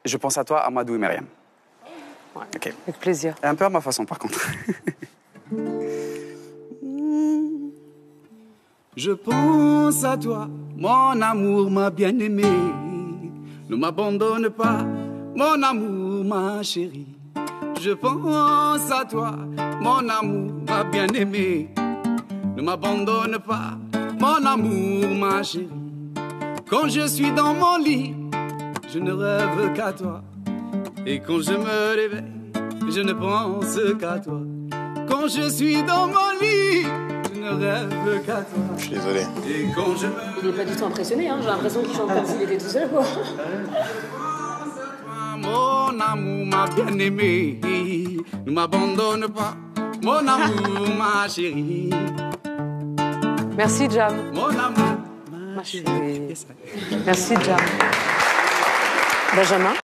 Je pense à toi, Amadou et Myriam. Ouais. Ok. Avec plaisir. Et un peu à ma façon, par contre. Je pense à toi, mon amour, ma bien-aimée. Ne m'abandonne pas, mon amour, ma chérie. Je pense à toi, mon amour, ma bien-aimée. Ne m'abandonne pas, mon amour, ma chérie. Quand je suis dans mon lit, je ne rêve qu'à toi. Et quand je me réveille, je ne pense qu'à toi. Quand je suis dans mon lit, je ne rêve qu'à toi. Je suis désolé. Et quand je me... Il n'est pas du tout impressionné, hein. J'ai l'impression qu'il chante comme s'il était tout seul, quoi. Mon amour, ma bien-aimée, ne m'abandonne pas. Mon amour, ma chérie. Merci, Jam. Mon amour, Ma chérie. Merci, Jam. Benjamin.